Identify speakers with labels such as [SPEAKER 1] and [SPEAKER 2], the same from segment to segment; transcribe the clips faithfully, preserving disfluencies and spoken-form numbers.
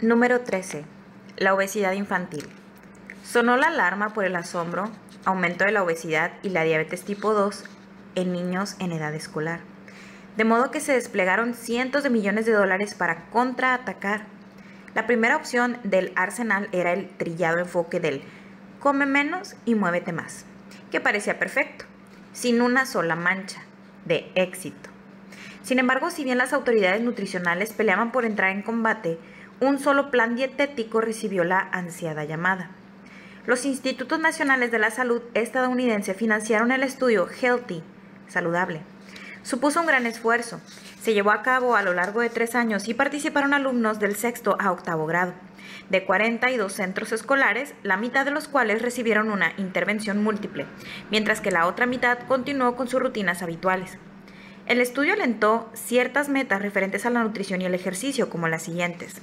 [SPEAKER 1] Número trece. La obesidad infantil. Sonó la alarma por el asombro, aumento de la obesidad y la diabetes tipo dos en niños en edad escolar. De modo que se desplegaron cientos de millones de dólares para contraatacar. La primera opción del arsenal era el trillado enfoque del come menos y muévete más, que parecía perfecto, sin una sola mancha de éxito. Sin embargo, si bien las autoridades nutricionales peleaban por entrar en combate, un solo plan dietético recibió la ansiada llamada. Los Institutos Nacionales de la Salud estadounidense financiaron el estudio Healthy, saludable. Supuso un gran esfuerzo. Se llevó a cabo a lo largo de tres años y participaron alumnos del sexto a octavo grado, de cuarenta y dos centros escolares, la mitad de los cuales recibieron una intervención múltiple, mientras que la otra mitad continuó con sus rutinas habituales. El estudio alentó ciertas metas referentes a la nutrición y el ejercicio, como las siguientes: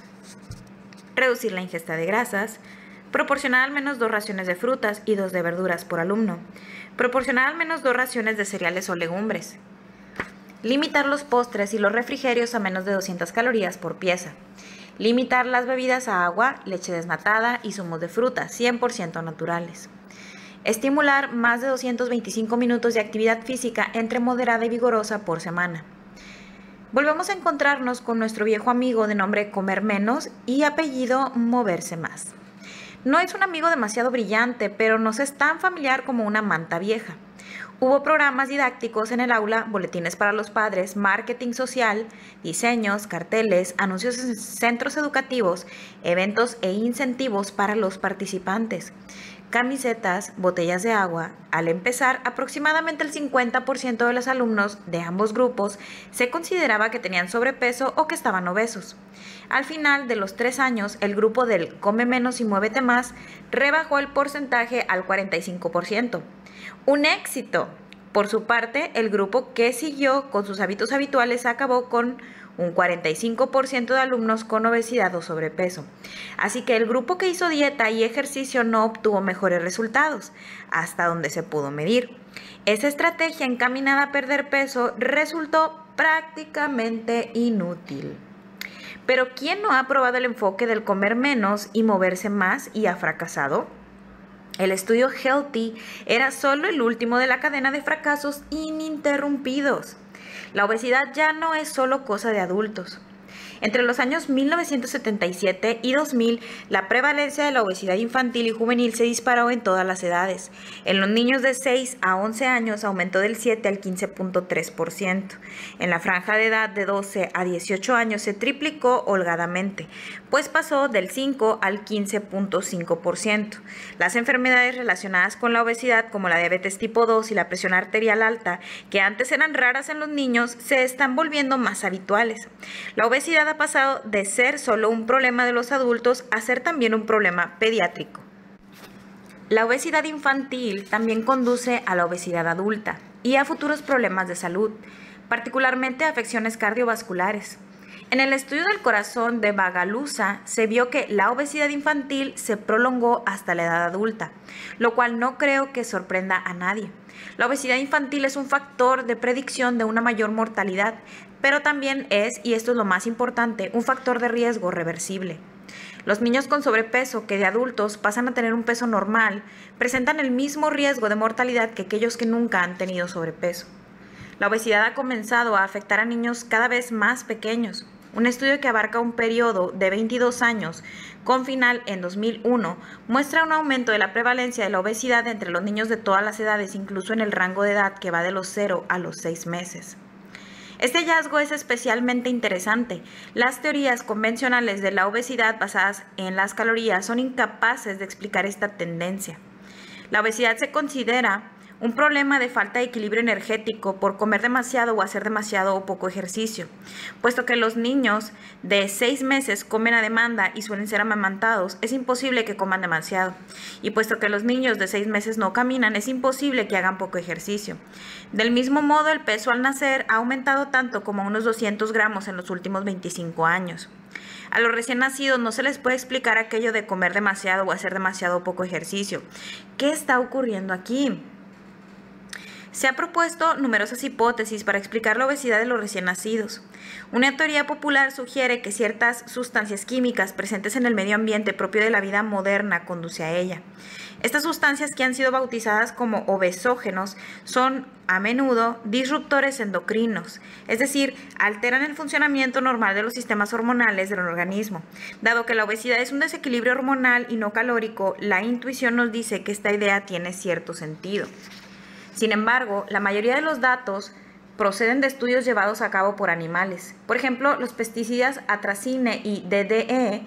[SPEAKER 1] reducir la ingesta de grasas, proporcionar al menos dos raciones de frutas y dos de verduras por alumno, proporcionar al menos dos raciones de cereales o legumbres, limitar los postres y los refrigerios a menos de doscientas calorías por pieza, limitar las bebidas a agua, leche desnatada y zumos de fruta cien por ciento naturales. Estimular más de doscientos veinticinco minutos de actividad física entre moderada y vigorosa por semana. Volvemos a encontrarnos con nuestro viejo amigo de nombre comer menos y apellido moverse más. No es un amigo demasiado brillante, pero nos es tan familiar como una manta vieja. Hubo programas didácticos en el aula, boletines para los padres, marketing social, diseños, carteles, anuncios en centros educativos, eventos e incentivos para los participantes, camisetas, botellas de agua. Al empezar, aproximadamente el cincuenta por ciento de los alumnos de ambos grupos se consideraba que tenían sobrepeso o que estaban obesos. Al final de los tres años, el grupo del come menos y muévete más rebajó el porcentaje al cuarenta y cinco por ciento. ¡Un éxito! Por su parte, el grupo que siguió con sus hábitos habituales acabó con un cuarenta y cinco por ciento de alumnos con obesidad o sobrepeso. Así que el grupo que hizo dieta y ejercicio no obtuvo mejores resultados, hasta donde se pudo medir. Esa estrategia encaminada a perder peso resultó prácticamente inútil. Pero ¿quién no ha probado el enfoque del comer menos y moverse más y ha fracasado? El estudio Healthy era solo el último de la cadena de fracasos ininterrumpidos. La obesidad ya no es solo cosa de adultos. Entre los años mil novecientos setenta y siete y dos mil, la prevalencia de la obesidad infantil y juvenil se disparó en todas las edades. En los niños de seis a once años aumentó del siete al quince punto tres por ciento. En la franja de edad de doce a dieciocho años se triplicó holgadamente, pues pasó del cinco al quince punto cinco por ciento. Las enfermedades relacionadas con la obesidad, como la diabetes tipo dos y la presión arterial alta, que antes eran raras en los niños, se están volviendo más habituales. La obesidad ha pasado de ser solo un problema de los adultos a ser también un problema pediátrico. La obesidad infantil también conduce a la obesidad adulta y a futuros problemas de salud, particularmente afecciones cardiovasculares. En el estudio del corazón de Bagalusa se vio que la obesidad infantil se prolongó hasta la edad adulta, lo cual no creo que sorprenda a nadie. La obesidad infantil es un factor de predicción de una mayor mortalidad, pero también es, y esto es lo más importante, un factor de riesgo reversible. Los niños con sobrepeso que de adultos pasan a tener un peso normal presentan el mismo riesgo de mortalidad que aquellos que nunca han tenido sobrepeso. La obesidad ha comenzado a afectar a niños cada vez más pequeños. Un estudio que abarca un periodo de veintidós años, con final en dos mil uno, muestra un aumento de la prevalencia de la obesidad entre los niños de todas las edades, incluso en el rango de edad que va de los cero a los seis meses. Este hallazgo es especialmente interesante. Las teorías convencionales de la obesidad basadas en las calorías son incapaces de explicar esta tendencia. La obesidad se considera un problema de falta de equilibrio energético por comer demasiado o hacer demasiado o poco ejercicio, puesto que los niños de seis meses comen a demanda y suelen ser amamantados, es imposible que coman demasiado, y puesto que los niños de seis meses no caminan, es imposible que hagan poco ejercicio. Del mismo modo, el peso al nacer ha aumentado tanto como unos doscientos gramos en los últimos veinticinco años. A los recién nacidos no se les puede explicar aquello de comer demasiado o hacer demasiado o poco ejercicio. ¿Qué está ocurriendo aquí? Se han propuesto numerosas hipótesis para explicar la obesidad de los recién nacidos. Una teoría popular sugiere que ciertas sustancias químicas presentes en el medio ambiente propio de la vida moderna conduce a ella. Estas sustancias, que han sido bautizadas como obesógenos, son a menudo disruptores endocrinos, es decir, alteran el funcionamiento normal de los sistemas hormonales del organismo. Dado que la obesidad es un desequilibrio hormonal y no calórico, la intuición nos dice que esta idea tiene cierto sentido. Sin embargo, la mayoría de los datos proceden de estudios llevados a cabo por animales. Por ejemplo, los pesticidas atracine y D D E,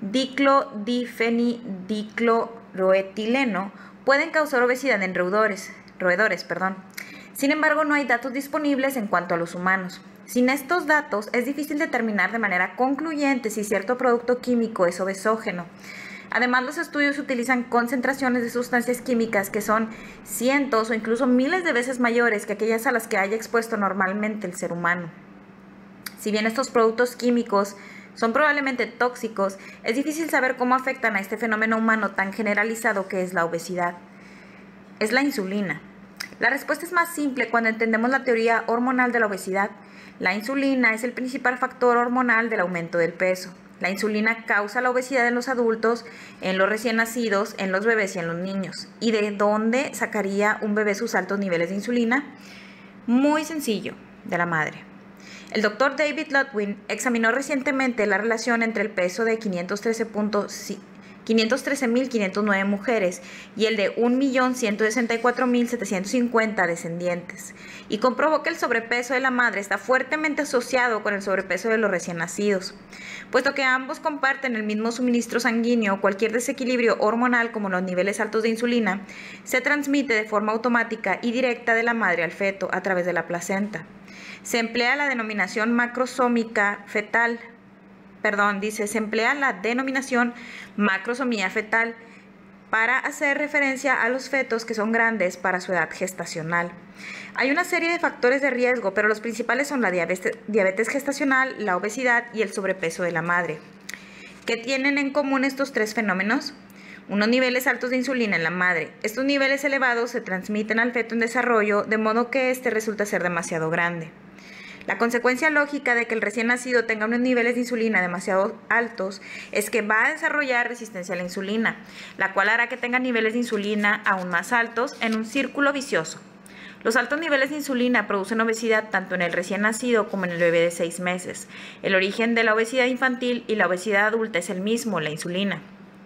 [SPEAKER 1] diclodifenidicloroetileno, pueden causar obesidad en roedores, roedores. Perdón. Sin embargo, no hay datos disponibles en cuanto a los humanos. Sin estos datos, es difícil determinar de manera concluyente si cierto producto químico es obesógeno. Además, los estudios utilizan concentraciones de sustancias químicas que son cientos o incluso miles de veces mayores que aquellas a las que haya expuesto normalmente el ser humano. Si bien estos productos químicos son probablemente tóxicos, es difícil saber cómo afectan a este fenómeno humano tan generalizado que es la obesidad. Es la insulina. La respuesta es más simple cuando entendemos la teoría hormonal de la obesidad. La insulina es el principal factor hormonal del aumento del peso. La insulina causa la obesidad en los adultos, en los recién nacidos, en los bebés y en los niños. ¿Y de dónde sacaría un bebé sus altos niveles de insulina? Muy sencillo, de la madre. El doctor David Ludwig examinó recientemente la relación entre el peso de quinientos trece mil quinientos nueve mujeres y el de un millón ciento sesenta y cuatro mil setecientos cincuenta descendientes, y comprobó que el sobrepeso de la madre está fuertemente asociado con el sobrepeso de los recién nacidos. Puesto que ambos comparten el mismo suministro sanguíneo, cualquier desequilibrio hormonal como los niveles altos de insulina se transmite de forma automática y directa de la madre al feto a través de la placenta. Se emplea la denominación macrosómica fetal Perdón, dice, se emplea la denominación macrosomía fetal para hacer referencia a los fetos que son grandes para su edad gestacional. Hay una serie de factores de riesgo, pero los principales son la diabetes, diabetes gestacional, la obesidad y el sobrepeso de la madre. ¿Qué tienen en común estos tres fenómenos? Unos niveles altos de insulina en la madre. Estos niveles elevados se transmiten al feto en desarrollo, de modo que éste resulta ser demasiado grande. La consecuencia lógica de que el recién nacido tenga unos niveles de insulina demasiado altos es que va a desarrollar resistencia a la insulina, la cual hará que tenga niveles de insulina aún más altos en un círculo vicioso. Los altos niveles de insulina producen obesidad tanto en el recién nacido como en el bebé de seis meses. El origen de la obesidad infantil y la obesidad adulta es el mismo, la insulina.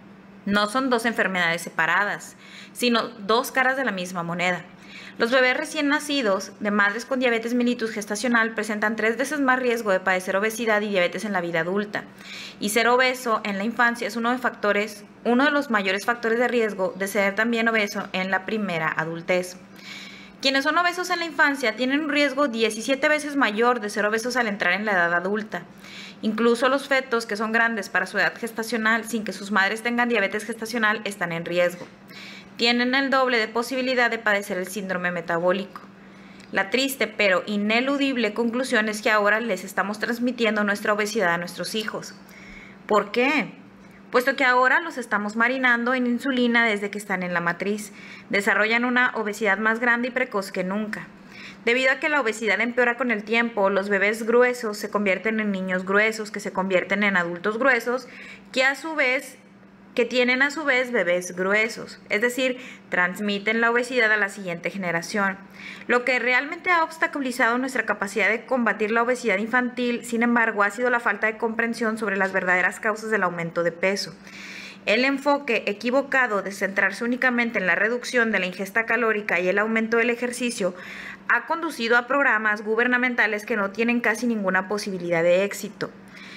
[SPEAKER 1] No son dos enfermedades separadas, sino dos caras de la misma moneda. Los bebés recién nacidos de madres con diabetes mellitus gestacional presentan tres veces más riesgo de padecer obesidad y diabetes en la vida adulta. Y ser obeso en la infancia es uno de, factores, uno de los mayores factores de riesgo de ser también obeso en la primera adultez. Quienes son obesos en la infancia tienen un riesgo diecisiete veces mayor de ser obesos al entrar en la edad adulta. Incluso los fetos que son grandes para su edad gestacional sin que sus madres tengan diabetes gestacional están en riesgo. Tienen el doble de posibilidad de padecer el síndrome metabólico. La triste pero ineludible conclusión es que ahora les estamos transmitiendo nuestra obesidad a nuestros hijos. ¿Por qué? Puesto que ahora los estamos marinando en insulina desde que están en la matriz. Desarrollan una obesidad más grande y precoz que nunca. Debido a que la obesidad empeora con el tiempo, los bebés gruesos se convierten en niños gruesos, que se convierten en adultos gruesos, que a su vez que tienen a su vez bebés gruesos, es decir, transmiten la obesidad a la siguiente generación. Lo que realmente ha obstaculizado nuestra capacidad de combatir la obesidad infantil, sin embargo, ha sido la falta de comprensión sobre las verdaderas causas del aumento de peso. El enfoque equivocado de centrarse únicamente en la reducción de la ingesta calórica y el aumento del ejercicio ha conducido a programas gubernamentales que no tienen casi ninguna posibilidad de éxito.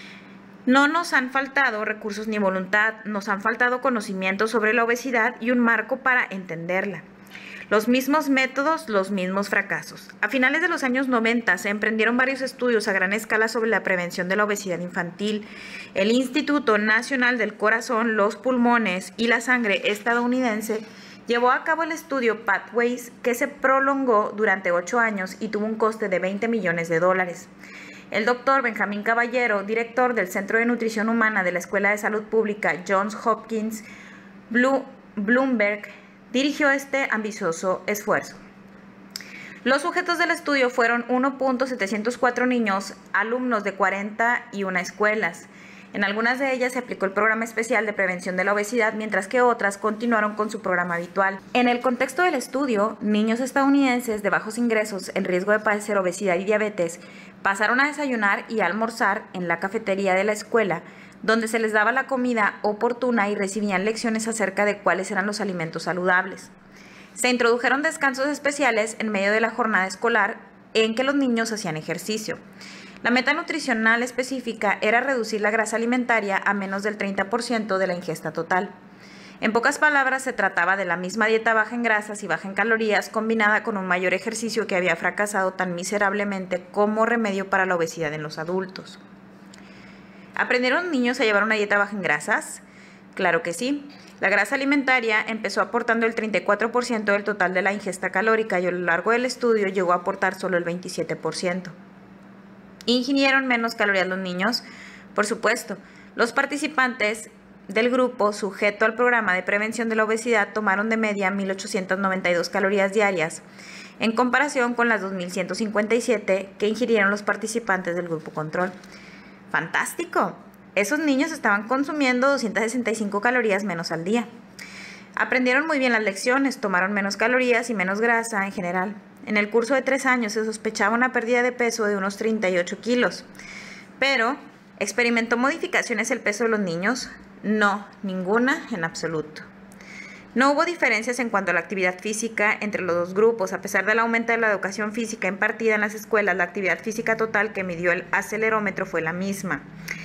[SPEAKER 1] No nos han faltado recursos ni voluntad, nos han faltado conocimientos sobre la obesidad y un marco para entenderla. Los mismos métodos, los mismos fracasos. A finales de los años noventa se emprendieron varios estudios a gran escala sobre la prevención de la obesidad infantil. El Instituto Nacional del Corazón, los Pulmones y la Sangre estadounidense llevó a cabo el estudio Pathways, que se prolongó durante ocho años y tuvo un coste de veinte millones de dólares. El doctor Benjamín Caballero, director del Centro de Nutrición Humana de la Escuela de Salud Pública Johns Hopkins Bloomberg, dirigió este ambicioso esfuerzo. Los sujetos del estudio fueron uno punto setecientos cuatro niños, alumnos de cuarenta y una escuelas. En algunas de ellas se aplicó el programa especial de prevención de la obesidad, mientras que otras continuaron con su programa habitual. En el contexto del estudio, niños estadounidenses de bajos ingresos en riesgo de padecer obesidad y diabetes pasaron a desayunar y almorzar en la cafetería de la escuela, donde se les daba la comida oportuna y recibían lecciones acerca de cuáles eran los alimentos saludables. Se introdujeron descansos especiales en medio de la jornada escolar en que los niños hacían ejercicio. La meta nutricional específica era reducir la grasa alimentaria a menos del treinta por ciento de la ingesta total. En pocas palabras, se trataba de la misma dieta baja en grasas y baja en calorías combinada con un mayor ejercicio que había fracasado tan miserablemente como remedio para la obesidad en los adultos. ¿Aprendieron niños a llevar una dieta baja en grasas? Claro que sí. La grasa alimentaria empezó aportando el treinta y cuatro por ciento del total de la ingesta calórica y a lo largo del estudio llegó a aportar solo el veintisiete por ciento. ¿Ingirieron menos calorías los niños? Por supuesto. Los participantes del grupo sujeto al programa de prevención de la obesidad tomaron de media mil ochocientas noventa y dos calorías diarias, en comparación con las dos mil ciento cincuenta y siete que ingirieron los participantes del grupo control. ¡Fantástico! Esos niños estaban consumiendo doscientas sesenta y cinco calorías menos al día. Aprendieron muy bien las lecciones, tomaron menos calorías y menos grasa en general. En el curso de tres años se sospechaba una pérdida de peso de unos treinta y ocho kilos. Pero, ¿experimentó modificaciones el peso de los niños? No, ninguna en absoluto. No hubo diferencias en cuanto a la actividad física entre los dos grupos. A pesar del aumento de la educación física impartida en las escuelas, la actividad física total que midió el acelerómetro fue la misma,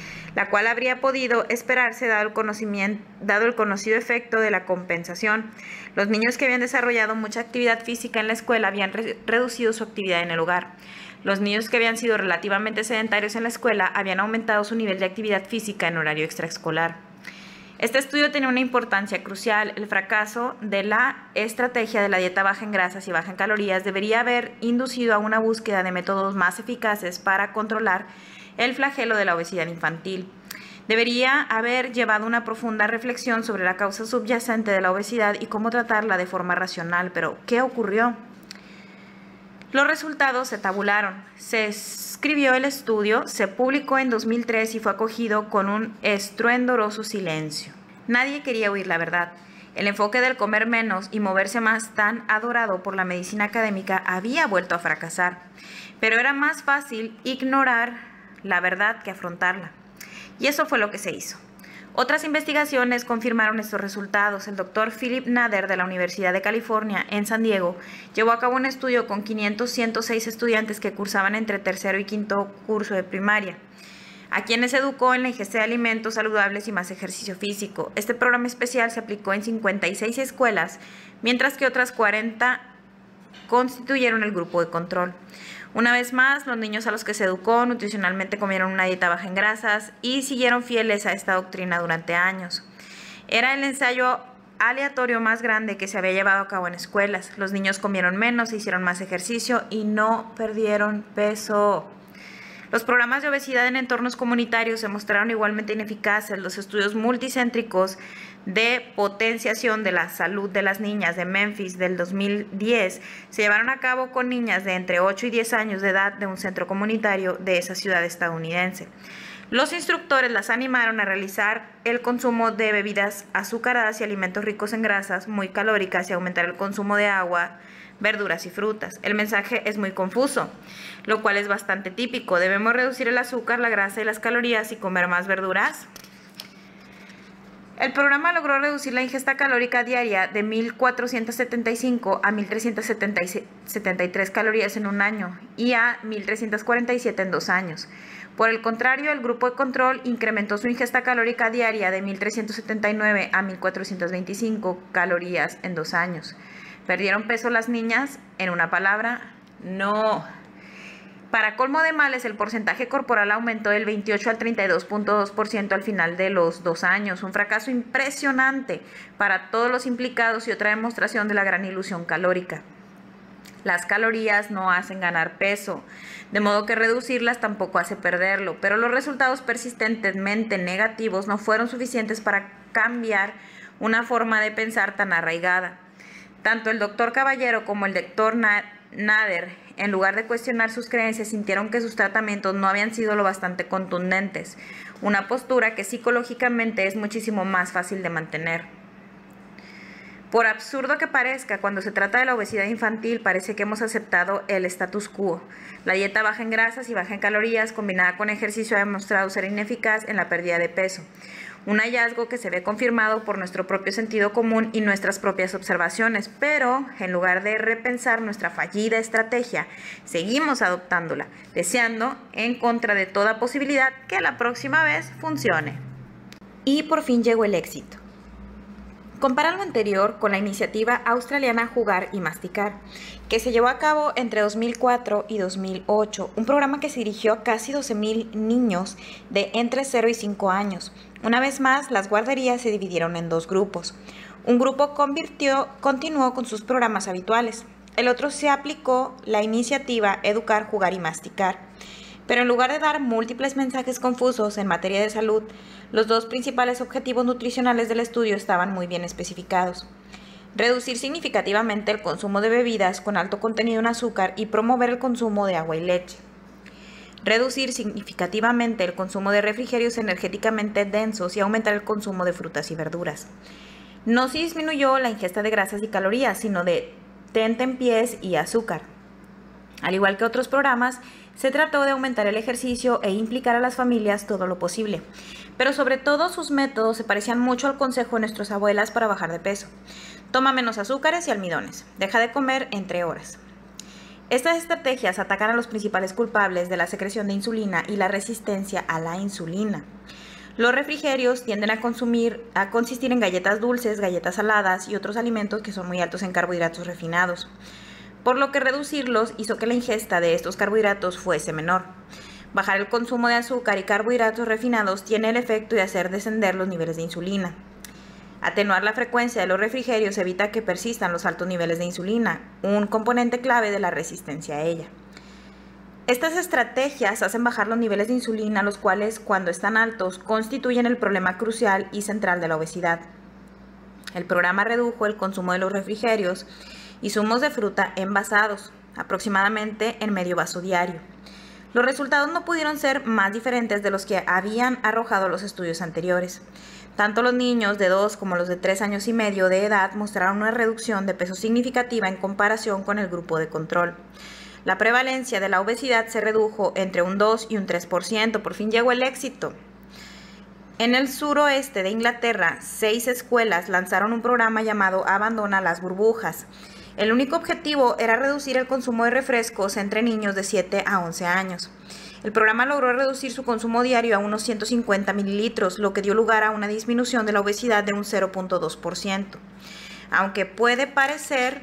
[SPEAKER 1] la cual habría podido esperarse dado el, conocimiento, dado el conocido efecto de la compensación. Los niños que habían desarrollado mucha actividad física en la escuela habían re reducido su actividad en el hogar. Los niños que habían sido relativamente sedentarios en la escuela habían aumentado su nivel de actividad física en horario extraescolar. Este estudio tenía una importancia crucial. El fracaso de la estrategia de la dieta baja en grasas y baja en calorías debería haber inducido a una búsqueda de métodos más eficaces para controlar el flagelo de la obesidad infantil. Debería haber llevado una profunda reflexión sobre la causa subyacente de la obesidad y cómo tratarla de forma racional. Pero, ¿qué ocurrió? Los resultados se tabularon. Se escribió el estudio, se publicó en dos mil tres y fue acogido con un estruendoso silencio. Nadie quería oír la verdad. El enfoque del comer menos y moverse más, tan adorado por la medicina académica, había vuelto a fracasar. Pero era más fácil ignorar la verdad que afrontarla. Y eso fue lo que se hizo. Otras investigaciones confirmaron estos resultados. El doctor Philip Nader de la Universidad de California en San Diego llevó a cabo un estudio con quinientos ciento seis estudiantes que cursaban entre tercero y quinto curso de primaria, a quienes educó en la ingesta de alimentos saludables y más ejercicio físico. Este programa especial se aplicó en cincuenta y seis escuelas, mientras que otras cuarenta constituyeron el grupo de control. Una vez más, los niños a los que se educó nutricionalmente comieron una dieta baja en grasas y siguieron fieles a esta doctrina durante años. Era el ensayo aleatorio más grande que se había llevado a cabo en escuelas. Los niños comieron menos, hicieron más ejercicio y no perdieron peso. Los programas de obesidad en entornos comunitarios se mostraron igualmente ineficaces. Los estudios multicéntricos de potenciación de la salud de las niñas de Memphis del dos mil diez se llevaron a cabo con niñas de entre ocho y diez años de edad de un centro comunitario de esa ciudad estadounidense. Los instructores las animaron a realizar el consumo de bebidas azucaradas y alimentos ricos en grasas muy calóricas y aumentar el consumo de agua, verduras y frutas. El mensaje es muy confuso, lo cual es bastante típico. Debemos reducir el azúcar, la grasa y las calorías y comer más verduras. El programa logró reducir la ingesta calórica diaria de mil cuatrocientas setenta y cinco a mil trescientas setenta y tres calorías en un año y a mil trescientas cuarenta y siete en dos años. Por el contrario, el grupo de control incrementó su ingesta calórica diaria de mil trescientas setenta y nueve a mil cuatrocientas veinticinco calorías en dos años. ¿Perdieron peso las niñas? En una palabra, no. Para colmo de males, el porcentaje corporal aumentó del veintiocho al treinta y dos punto dos por ciento al final de los dos años. Un fracaso impresionante para todos los implicados y otra demostración de la gran ilusión calórica. Las calorías no hacen ganar peso, de modo que reducirlas tampoco hace perderlo, pero los resultados persistentemente negativos no fueron suficientes para cambiar una forma de pensar tan arraigada. Tanto el doctor Caballero como el doctor Nader, en lugar de cuestionar sus creencias, sintieron que sus tratamientos no habían sido lo bastante contundentes, una postura que psicológicamente es muchísimo más fácil de mantener. Por absurdo que parezca, cuando se trata de la obesidad infantil, parece que hemos aceptado el status quo. La dieta baja en grasas y baja en calorías, combinada con ejercicio, ha demostrado ser ineficaz en la pérdida de peso. Un hallazgo que se ve confirmado por nuestro propio sentido común y nuestras propias observaciones, pero en lugar de repensar nuestra fallida estrategia, seguimos adoptándola, deseando, en contra de toda posibilidad, que la próxima vez funcione. Y por fin llegó el éxito. Compara lo anterior con la iniciativa australiana Jugar y Masticar, que se llevó a cabo entre dos mil cuatro y dos mil ocho, un programa que se dirigió a casi doce mil niños de entre cero y cinco años. Una vez más, las guarderías se dividieron en dos grupos. Un grupo convirtió, continuó con sus programas habituales. El otro se aplicó la iniciativa Educar, Jugar y Masticar. Pero en lugar de dar múltiples mensajes confusos en materia de salud, los dos principales objetivos nutricionales del estudio estaban muy bien especificados. Reducir significativamente el consumo de bebidas con alto contenido en azúcar y promover el consumo de agua y leche. Reducir significativamente el consumo de refrigerios energéticamente densos y aumentar el consumo de frutas y verduras. No se disminuyó la ingesta de grasas y calorías, sino de tentempiés y azúcar. Al igual que otros programas, se trató de aumentar el ejercicio e implicar a las familias todo lo posible. Pero sobre todo sus métodos se parecían mucho al consejo de nuestras abuelas para bajar de peso. Toma menos azúcares y almidones. Deja de comer entre horas. Estas estrategias atacan a los principales culpables de la secreción de insulina y la resistencia a la insulina. Los refrigerios tienden a, consumir, a consistir en galletas dulces, galletas saladas y otros alimentos que son muy altos en carbohidratos refinados, por lo que reducirlos hizo que la ingesta de estos carbohidratos fuese menor. Bajar el consumo de azúcar y carbohidratos refinados tiene el efecto de hacer descender los niveles de insulina. Atenuar la frecuencia de los refrigerios evita que persistan los altos niveles de insulina, un componente clave de la resistencia a ella. Estas estrategias hacen bajar los niveles de insulina, los cuales, cuando están altos, constituyen el problema crucial y central de la obesidad. El programa redujo el consumo de los refrigerios y zumos de fruta envasados, aproximadamente en medio vaso diario. Los resultados no pudieron ser más diferentes de los que habían arrojado los estudios anteriores. Tanto los niños de dos como los de tres años y medio de edad mostraron una reducción de peso significativa en comparación con el grupo de control. La prevalencia de la obesidad se redujo entre un dos y un tres por ciento. Por fin llegó el éxito. En el suroeste de Inglaterra, seis escuelas lanzaron un programa llamado Abandona las burbujas. El único objetivo era reducir el consumo de refrescos entre niños de siete a once años. El programa logró reducir su consumo diario a unos ciento cincuenta mililitros, lo que dio lugar a una disminución de la obesidad de un cero punto dos por ciento. Aunque puede parecer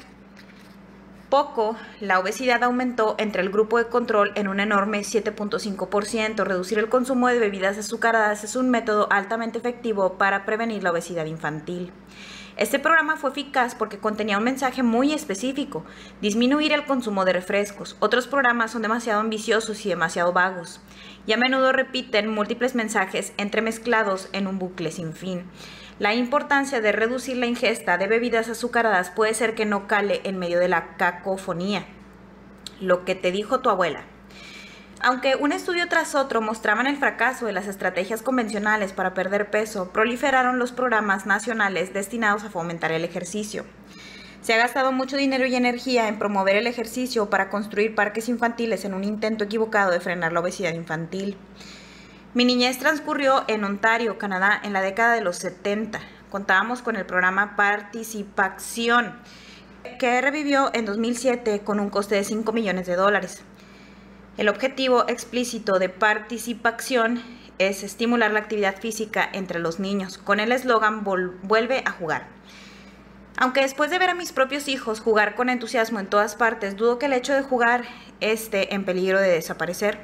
[SPEAKER 1] poco, la obesidad aumentó entre el grupo de control en un enorme siete punto cinco por ciento. Reducir el consumo de bebidas azucaradas es un método altamente efectivo para prevenir la obesidad infantil. Este programa fue eficaz porque contenía un mensaje muy específico: disminuir el consumo de refrescos. Otros programas son demasiado ambiciosos y demasiado vagos, y a menudo repiten múltiples mensajes entremezclados en un bucle sin fin. La importancia de reducir la ingesta de bebidas azucaradas puede ser que no cale en medio de la cacofonía. Lo que te dijo tu abuela. Aunque un estudio tras otro mostraban el fracaso de las estrategias convencionales para perder peso, proliferaron los programas nacionales destinados a fomentar el ejercicio. Se ha gastado mucho dinero y energía en promover el ejercicio para construir parques infantiles en un intento equivocado de frenar la obesidad infantil. Mi niñez transcurrió en Ontario, Canadá, en la década de los setenta. Contábamos con el programa Participación, que revivió en dos mil siete con un coste de cinco millones de dólares. El objetivo explícito de Participación es estimular la actividad física entre los niños, con el eslogan "Vuelve a jugar". Aunque después de ver a mis propios hijos jugar con entusiasmo en todas partes, dudo que el hecho de jugar esté en peligro de desaparecer.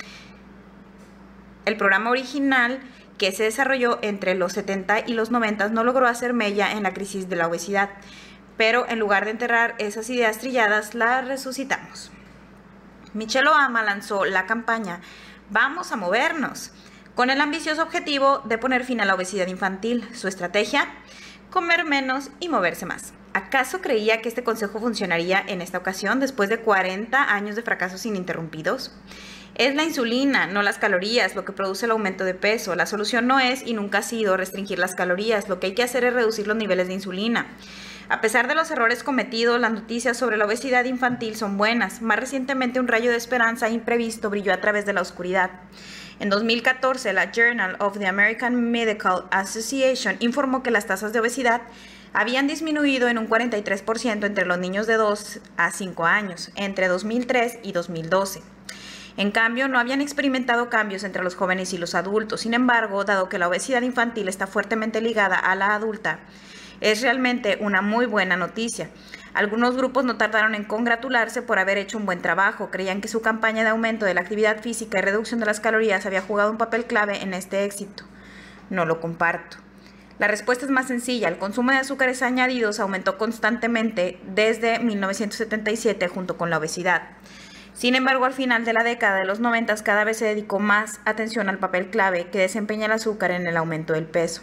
[SPEAKER 1] El programa original, que se desarrolló entre los setenta y los noventa, no logró hacer mella en la crisis de la obesidad, pero en lugar de enterrar esas ideas trilladas, las resucitamos. Michelle Obama lanzó la campaña "Vamos a movernos", con el ambicioso objetivo de poner fin a la obesidad infantil. Su estrategia: comer menos y moverse más. ¿Acaso creía que este consejo funcionaría en esta ocasión después de cuarenta años de fracasos ininterrumpidos? Es la insulina, no las calorías, lo que produce el aumento de peso. La solución no es y nunca ha sido restringir las calorías. Lo que hay que hacer es reducir los niveles de insulina. A pesar de los errores cometidos, las noticias sobre la obesidad infantil son buenas. Más recientemente, un rayo de esperanza imprevisto brilló a través de la oscuridad. En dos mil catorce, la Journal of the American Medical Association informó que las tasas de obesidad habían disminuido en un cuarenta y tres por ciento entre los niños de dos a cinco años, entre dos mil tres y dos mil doce. En cambio, no habían experimentado cambios entre los jóvenes y los adultos. Sin embargo, dado que la obesidad infantil está fuertemente ligada a la adulta, es realmente una muy buena noticia. Algunos grupos no tardaron en congratularse por haber hecho un buen trabajo. Creían que su campaña de aumento de la actividad física y reducción de las calorías había jugado un papel clave en este éxito. No lo comparto. La respuesta es más sencilla. El consumo de azúcares añadidos aumentó constantemente desde mil novecientos setenta y siete junto con la obesidad. Sin embargo, al final de la década de los noventa cada vez se dedicó más atención al papel clave que desempeña el azúcar en el aumento del peso.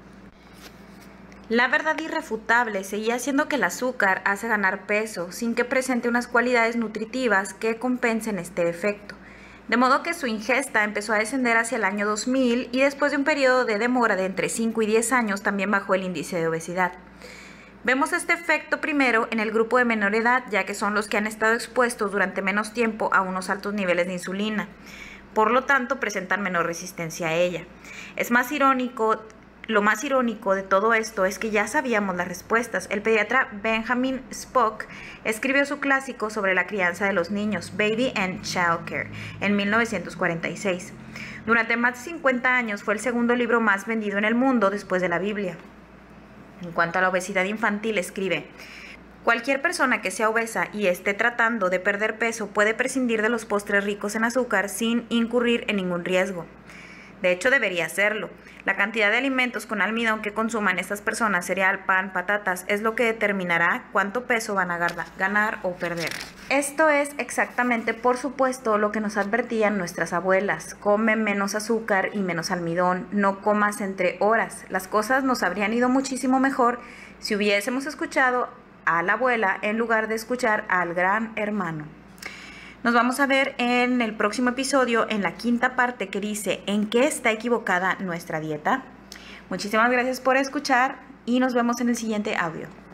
[SPEAKER 1] La verdad irrefutable seguía siendo que el azúcar hace ganar peso sin que presente unas cualidades nutritivas que compensen este efecto. De modo que su ingesta empezó a descender hacia el año dos mil y después de un periodo de demora de entre cinco y diez años también bajó el índice de obesidad. Vemos este efecto primero en el grupo de menor edad, ya que son los que han estado expuestos durante menos tiempo a unos altos niveles de insulina. Por lo tanto, presentan menor resistencia a ella. Es más irónico, lo más irónico de todo esto es que ya sabíamos las respuestas. El pediatra Benjamin Spock escribió su clásico sobre la crianza de los niños, Baby and Child Care, en mil novecientos cuarenta y seis. Durante más de cincuenta años fue el segundo libro más vendido en el mundo después de la Biblia. En cuanto a la obesidad infantil, escribe: cualquier persona que sea obesa y esté tratando de perder peso puede prescindir de los postres ricos en azúcar sin incurrir en ningún riesgo. De hecho, debería hacerlo. La cantidad de alimentos con almidón que consuman estas personas, cereal, pan, patatas, es lo que determinará cuánto peso van a ganar o perder. Esto es exactamente, por supuesto, lo que nos advertían nuestras abuelas. Come menos azúcar y menos almidón, no comas entre horas. Las cosas nos habrían ido muchísimo mejor si hubiésemos escuchado a la abuela en lugar de escuchar al gran hermano. Nos vamos a ver en el próximo episodio, en la quinta parte que dice ¿en qué está equivocada nuestra dieta? Muchísimas gracias por escuchar y nos vemos en el siguiente audio.